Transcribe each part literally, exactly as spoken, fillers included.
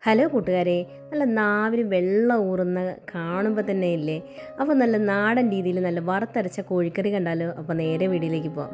Hello കൂട്ടുകാരെ, നല്ല നാവിന് വെള്ളം ഊറുന്ന കാണുമ്പോൾ തന്നെ ഇല്ലേ. അപ്പോൾ നല്ല നാടൻ രീതിയിൽ നല്ല വറുത്തരച്ച കോഴിക്കറി കണ്ടാലോ. അപ്പോൾ നേരെ വീഡിയോയിലേക്ക് പോവാം.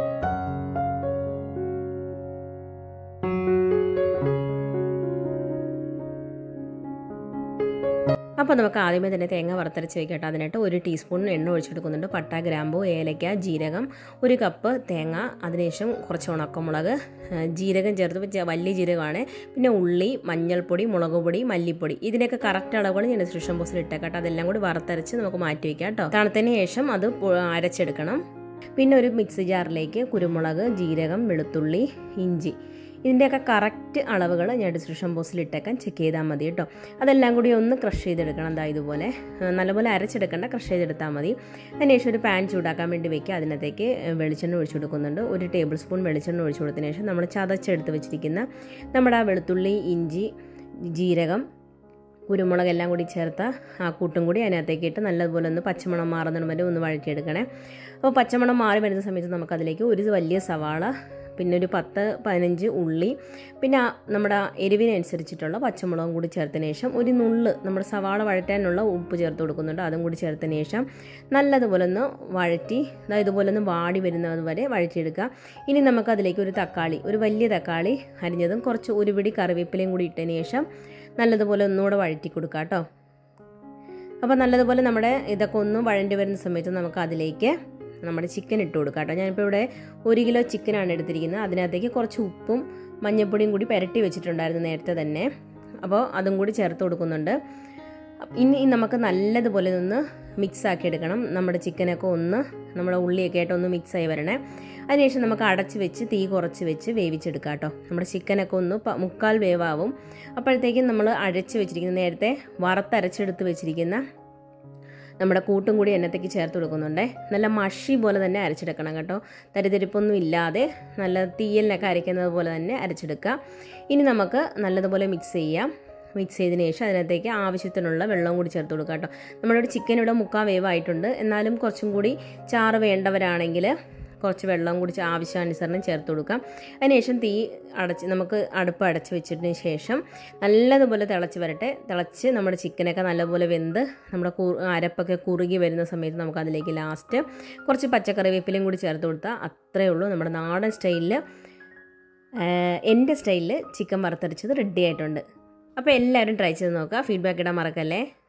അപ്പോൾ നമുക്ക് ആദ്യമേ തന്നെ തേങ്ങ വറുത്തരച്ച് വെക്കട്ടെ. അതിനായിട്ട് ഒരു ടീസ്പൂൺ എണ്ണ ഒഴിച്ചെടുക്കുന്നുണ്ട്. പട്ട, ഗ്രാമ്പൂ, ഏലക്ക, ജീരകം, ഒരു കപ്പ് തേങ്ങ, അതിനുശേഷം കുറച്ച് ഉണക്കമുളക്, ജീരകം ചേർത്ത് വലിയ ജീരകമാണ്, പിന്നെ ഉള്ളി, മഞ്ഞൾപ്പൊടി, മുളക് പൊടി, മല്ലിപ്പൊടി, ഇതിനൊക്കെ കറക്റ്റ് അളവുകൾ ഞാൻ ഡിസ്ക്രിപ്ഷൻ ബോക്സിൽ ഇട്ടേക്കട്ടെ. അതെല്ലാം കൂടി വറുത്തരച്ച് നമുക്ക് മാറ്റി വയ്ക്കാം കേട്ടോ. തണുത്തതിന് ശേഷം അത് അരച്ചെടുക്കണം. പിന്നെ ഒരു മിക്സി ജാറിലേക്ക് കുരുമുളക്, ജീരകം, വെളുത്തുള്ളി, ഇഞ്ചി, ഇതിൻ്റെയൊക്കെ കറക്റ്റ് അളവുകൾ ഞാൻ ഡിസ്ക്രിപ്ഷൻ ബോക്സിൽ ഇട്ടേക്കാൻ ചെക്ക് ചെയ്താൽ മതി കേട്ടോ. അതെല്ലാം കൂടി ഒന്ന് ക്രഷ് ചെയ്തെടുക്കണം. എന്താ ഇതുപോലെ നല്ലപോലെ അരച്ചെടുക്കേണ്ട, ക്രഷ് ചെയ്തെടുത്താൽ മതി. അതിനുശേഷം ഒരു പാൻ ചൂടാക്കാൻ വേണ്ടി വയ്ക്കുക. അതിനകത്തേക്ക് വെളിച്ചെണ്ണ ഒഴിച്ചു കൊടുക്കുന്നുണ്ട്. ഒരു ടേബിൾ സ്പൂൺ വെളിച്ചെണ്ണ ഒഴിച്ചു കൊടുത്തതിന് ശേഷം നമ്മൾ ചതച്ചെടുത്ത് വെച്ചിരിക്കുന്ന നമ്മുടെ ആ വെളുത്തുള്ളി, ഇഞ്ചി, ജീരകം, കുരുമുളക് എല്ലാം കൂടി ചേർത്ത ആ കൂട്ടും കൂടി അതിനകത്തേക്ക് ഇട്ട് നല്ലതുപോലെ ഒന്ന് പച്ചമണം മാറുന്നതിന് വരെ ഒന്ന് വഴറ്റിയെടുക്കണേ. അപ്പോൾ പച്ചമണം മാറി വരുന്ന സമയത്ത് നമുക്കതിലേക്ക് ഒരു വലിയ സവാള, പിന്നെ ഒരു പത്ത് പതിനഞ്ച് ഉള്ളി, പിന്നെ നമ്മുടെ എരിവിനനുസരിച്ചിട്ടുള്ള പച്ചമുളകും കൂടി ചേർത്തതിന് ശേഷം ഒരു നുള്ള് നമ്മുടെ സവാള വഴറ്റാനുള്ള ഉപ്പ് ചേർത്ത് കൊടുക്കുന്നുണ്ട്. അതും കൂടി ചേർത്തതിന് ശേഷം നല്ലതുപോലെ ഒന്ന് വഴറ്റി ഇതുപോലെ ഒന്ന് വാടി വരുന്നത് വരെ വഴറ്റിയെടുക്കുക. ഇനി നമുക്കതിലേക്ക് ഒരു തക്കാളി, ഒരു വലിയ തക്കാളി അരിഞ്ഞതും കുറച്ച് ഒരു പിടി കറിവേപ്പിലയും കൂടി ഇട്ടതിന് ശേഷം നല്ലതുപോലെ ഒന്നുകൂടെ വഴറ്റി കൊടുക്കുക കേട്ടോ. അപ്പോൾ നല്ലതുപോലെ നമ്മുടെ ഇതൊക്കെ ഒന്ന് വഴണ്ടി വരുന്ന സമയത്ത് നമുക്ക് അതിലേക്ക് നമ്മുടെ ചിക്കൻ ഇട്ട് കൊടുക്കാം കേട്ടോ. ഞാനിപ്പോൾ ഇവിടെ ഒരു കിലോ ചിക്കനാണ് എടുത്തിരിക്കുന്നത്. അതിനകത്തേക്ക് കുറച്ച് ഉപ്പും മഞ്ഞൾപ്പൊടിയും കൂടി പുരട്ടി വെച്ചിട്ടുണ്ടായിരുന്നു നേരത്തെ തന്നെ. അപ്പോൾ അതും കൂടി ചേർത്ത് കൊടുക്കുന്നുണ്ട്. ഇനി നമുക്ക് നല്ലതുപോലെ ഒന്ന് മിക്സ് ആക്കി എടുക്കണം. നമ്മുടെ ചിക്കനൊക്കെ ഒന്ന് നമ്മുടെ ഉള്ളിയൊക്കെ ആയിട്ട് ഒന്ന് മിക്സായി വരണേ. അതിനുശേഷം നമുക്ക് അടച്ച് വെച്ച് തീ കുറച്ച് വെച്ച് വേവിച്ചെടുക്കാം കേട്ടോ. നമ്മുടെ ചിക്കനൊക്കെ ഒന്ന് മുക്കാൽ വേവാവും. അപ്പോഴത്തേക്കും നമ്മൾ അരച്ച് വെച്ചിരിക്കുന്ന നേരത്തെ വറുത്തരച്ചെടുത്ത് വെച്ചിരിക്കുന്ന നമ്മുടെ കൂട്ടും കൂടി എണ്ണത്തേക്ക് ചേർത്ത് കൊടുക്കുന്നുണ്ട്. നല്ല മഷി പോലെ തന്നെ അരച്ചെടുക്കണം കേട്ടോ. തരിതരിപ്പൊന്നും ഇല്ലാതെ നല്ല തീയലിനൊക്കെ അരയ്ക്കുന്നത് പോലെ തന്നെ അരച്ചെടുക്കുക. ഇനി നമുക്ക് നല്ലതുപോലെ മിക്സ് ചെയ്യാം. മിക്സ് ചെയ്തതിന് ശേഷം അതിനകത്തേക്ക് ആവശ്യത്തിനുള്ള വെള്ളം കൂടി ചേർത്ത് കൊടുക്കുക കേട്ടോ. നമ്മുടെ ചിക്കൻ ഇവിടെ മുക്കാൽ വേവായിട്ടുണ്ട്. എന്നാലും കുറച്ചും കൂടി ചാറ് വേണ്ടവരാണെങ്കിൽ കുറച്ച് വെള്ളം കൂടി ആവശ്യാനുസരണം ചേർത്ത് കൊടുക്കാം. അതിനുശേഷം തീ അടച്ച് നമുക്ക് അടുപ്പ് അടച്ച് വെച്ചതിന് ശേഷം നല്ലതുപോലെ തിളച്ച് വരട്ടെ. തിളച്ച് നമ്മുടെ ചിക്കനൊക്കെ നല്ലപോലെ വെന്ത് നമ്മുടെ അരപ്പൊക്കെ കുറുകി വരുന്ന സമയത്ത് നമുക്ക് അതിലേക്ക് ലാസ്റ്റ് കുറച്ച് പച്ചക്കറിവേപ്പിലയും കൂടി ചേർത്ത് കൊടുത്താൽ അത്രയേ ഉള്ളൂ. നമ്മുടെ നാടൻ സ്റ്റൈലിൽ, എൻ്റെ സ്റ്റൈലിൽ ചിക്കൻ വറുത്തരച്ചത് റെഡി ആയിട്ടുണ്ട്. അപ്പോൾ എല്ലാവരും ട്രൈ ചെയ്ത് നോക്കുക. ഫീഡ്ബാക്ക് ഇടാൻ മറക്കല്ലേ.